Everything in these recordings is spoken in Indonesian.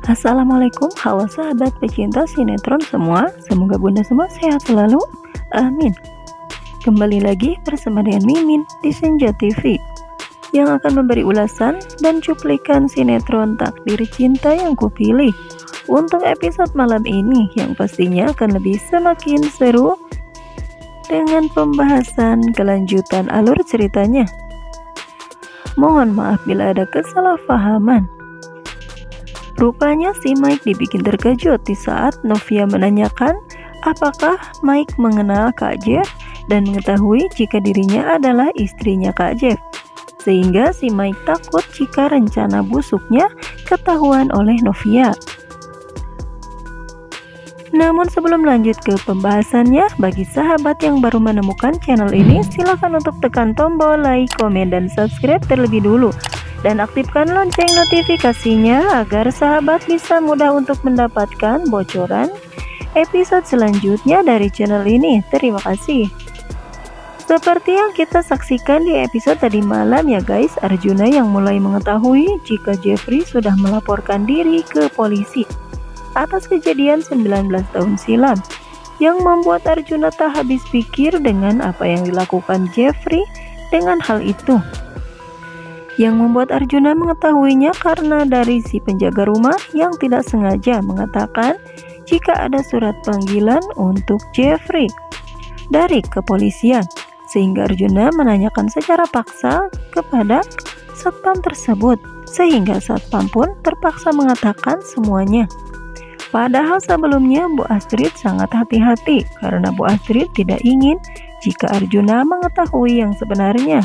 Assalamualaikum, halo sahabat pecinta sinetron semua. Semoga bunda semua sehat selalu, amin. Kembali lagi bersama dengan Mimin di Senja TV yang akan memberi ulasan dan cuplikan sinetron Takdir Cinta Yang Kupilih untuk episode malam ini, yang pastinya akan lebih semakin seru dengan pembahasan kelanjutan alur ceritanya. Mohon maaf bila ada kesalahpahaman. Rupanya si Mike dibikin terkejut di saat Novia menanyakan apakah Mike mengenal Kak Jeff dan mengetahui jika dirinya adalah istrinya Kak Jeff, sehingga si Mike takut jika rencana busuknya ketahuan oleh Novia. Namun sebelum lanjut ke pembahasannya, bagi sahabat yang baru menemukan channel ini, silakan untuk tekan tombol like, komen, dan subscribe terlebih dulu. Dan aktifkan lonceng notifikasinya agar sahabat bisa mudah untuk mendapatkan bocoran episode selanjutnya dari channel ini. Terima kasih. Seperti yang kita saksikan di episode tadi malam ya guys, Arjuna yang mulai mengetahui jika Jeffrey sudah melaporkan diri ke polisi atas kejadian 19 tahun silam, yang membuat Arjuna tak habis pikir dengan apa yang dilakukan Jeffrey dengan hal itu. Yang membuat Arjuna mengetahuinya karena dari si penjaga rumah yang tidak sengaja mengatakan jika ada surat panggilan untuk Jeffrey dari kepolisian, sehingga Arjuna menanyakan secara paksa kepada satpam tersebut, sehingga satpam pun terpaksa mengatakan semuanya. Padahal sebelumnya Bu Astrid sangat hati-hati karena Bu Astrid tidak ingin jika Arjuna mengetahui yang sebenarnya.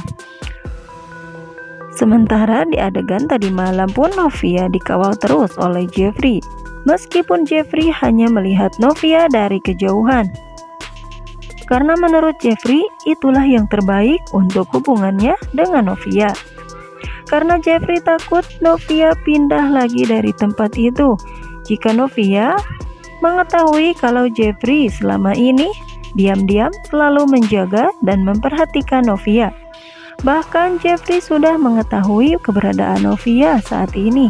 Sementara di adegan tadi malam pun Novia dikawal terus oleh Jeffrey, meskipun Jeffrey hanya melihat Novia dari kejauhan. Karena menurut Jeffrey itulah yang terbaik untuk hubungannya dengan Novia. Karena Jeffrey takut Novia pindah lagi dari tempat itu jika Novia mengetahui kalau Jeffrey selama ini diam-diam selalu menjaga dan memperhatikan Novia. Bahkan Jeffrey sudah mengetahui keberadaan Novia saat ini.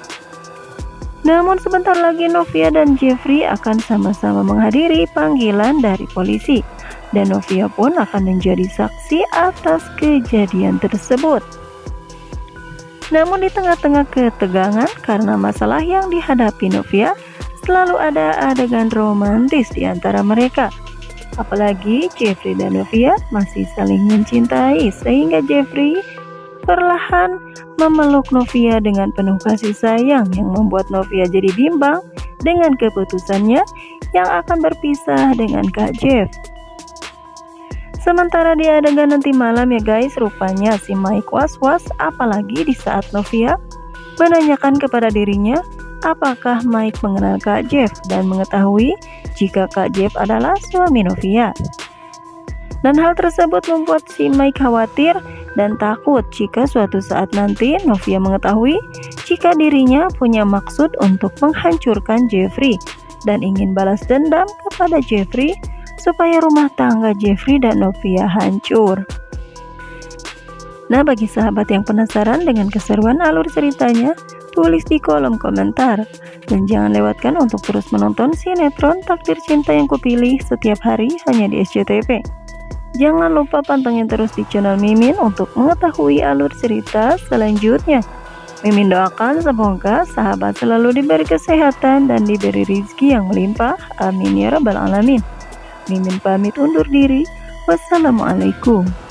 Namun sebentar lagi Novia dan Jeffrey akan sama-sama menghadiri panggilan dari polisi, dan Novia pun akan menjadi saksi atas kejadian tersebut. Namun di tengah-tengah ketegangan karena masalah yang dihadapi Novia, selalu ada adegan romantis di antara mereka. Apalagi Jeffrey dan Novia masih saling mencintai, sehingga Jeffrey perlahan memeluk Novia dengan penuh kasih sayang, yang membuat Novia jadi bimbang dengan keputusannya yang akan berpisah dengan Kak Jeff. Sementara di adegan nanti malam ya guys, rupanya si Mike was-was, apalagi di saat Novia menanyakan kepada dirinya apakah Mike mengenal Kak Jeff dan mengetahui jika Kak Jeff adalah suami Novia. Dan hal tersebut membuat si Mike khawatir dan takut jika suatu saat nanti Novia mengetahui jika dirinya punya maksud untuk menghancurkan Jeffrey dan ingin balas dendam kepada Jeffrey supaya rumah tangga Jeffrey dan Novia hancur. Nah, bagi sahabat yang penasaran dengan keseruan alur ceritanya, tulis di kolom komentar. Dan jangan lewatkan untuk terus menonton sinetron Takdir Cinta Yang Kupilih setiap hari hanya di SCTV. Jangan lupa pantengin terus di channel Mimin untuk mengetahui alur cerita selanjutnya. Mimin doakan semoga sahabat selalu diberi kesehatan dan diberi rezeki yang melimpah. Amin ya rabbal alamin. Mimin pamit undur diri. Wassalamualaikum.